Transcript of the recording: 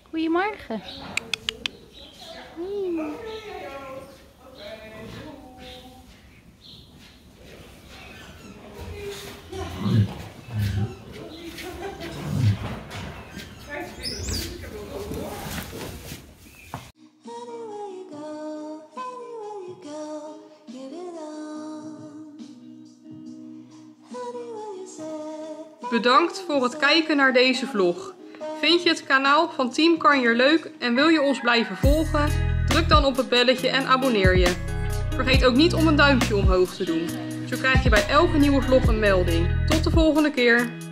Goedemorgen. Bedankt voor het kijken naar deze vlog. Vind je het kanaal van Team Kanjer leuk en wil je ons blijven volgen? Druk dan op het belletje en abonneer je. Vergeet ook niet om een duimpje omhoog te doen. Zo krijg je bij elke nieuwe vlog een melding. Tot de volgende keer!